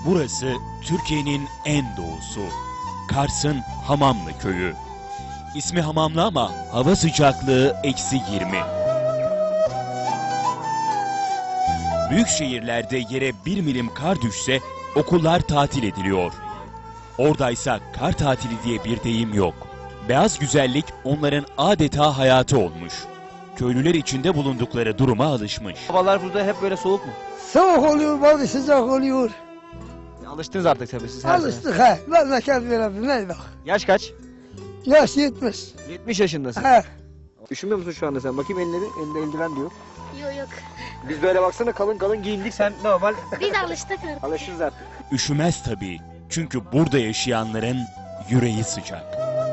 Burası Türkiye'nin en doğusu. Kars'ın Hamamlı köyü. İsmi Hamamlı ama hava sıcaklığı -20. Büyük şehirlerde yere 1 milim kar düşse okullar tatil ediliyor. Oradaysa kar tatili diye bir deyim yok. Beyaz güzellik onların adeta hayatı olmuş. Köylüler içinde bulundukları duruma alışmış. Havalar burada hep böyle soğuk mu? Soğuk oluyor, bazı sıcak oluyor. Alıştınız artık tabii siz her sene. Alıştık ha. Memleket verelim, ne bak. Yaş kaç? Yaş 70. 70 yaşındasın. He. Üşümüyor musun şu anda sen? Bakayım elleri, elinde eldiven diyor. Yok. Biz böyle baksana kalın kalın giyindik, sen normal Biz alıştık artık. alıştınız artık. Üşümez tabii. Çünkü burada yaşayanların yüreği sıcak.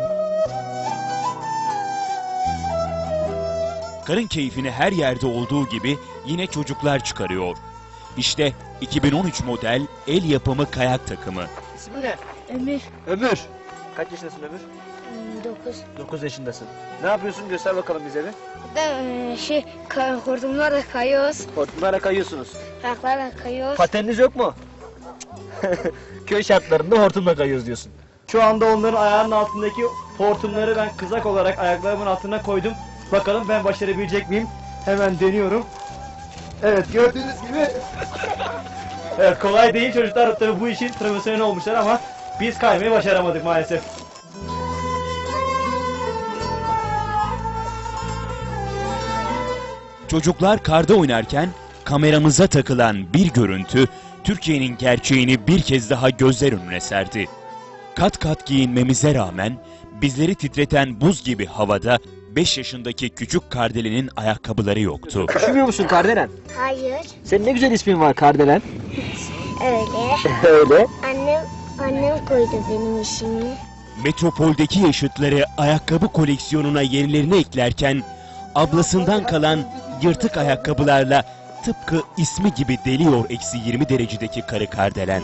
Karın keyfini her yerde olduğu gibi yine çocuklar çıkarıyor. İşte 2013 model el yapımı kayak takımı. İsmin ne? Ömür. Ömür. Kaç yaşındasın Ömür? 9. 9 yaşındasın. Ne yapıyorsun? Göster bakalım bize bir. Hortumlarla kayıyoruz. Hortumlara kayıyorsunuz. Ayaklarla kayıyoruz. Pateniniz yok mu? Köy şartlarında hortumla kayıyoruz diyorsun. Şu anda onların ayağının altındaki hortumları ben kızak olarak ayaklarımın altına koydum. Bakalım ben başarabilecek miyim? Hemen deniyorum. Evet, gördüğünüz gibi. Evet, kolay değil, çocuklar tabii bu işin profesyoneli olmuşlar ama biz kaymayı başaramadık maalesef. Çocuklar karda oynarken kameramıza takılan bir görüntü Türkiye'nin gerçeğini bir kez daha gözler önüne serdi. Kat kat giyinmemize rağmen bizleri titreten buz gibi havada 5 yaşındaki küçük Kardelen'in ayakkabıları yoktu. Üşümüyor musun Kardelen? Hayır. Senin ne güzel ismin var Kardelen. Öyle. Öyle. Annem koydu benim işimi. Metropoldeki yaşıtları ayakkabı koleksiyonuna yenilerini eklerken ablasından kalan yırtık ayakkabılarla tıpkı ismi gibi deliyor -20 derecedeki karı Kardelen.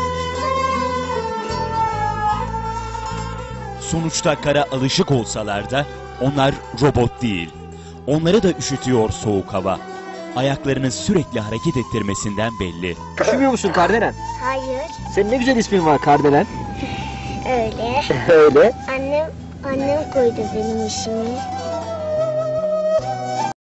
Sonuçta kara alışık olsalar da onlar robot değil. Onları da üşütüyor soğuk hava. Ayaklarını sürekli hareket ettirmesinden belli. Üşümüyor musun Kardelen? Hayır. Senin ne güzel ismin var Kardelen. Öyle. Öyle. Annem koydu benim işimi.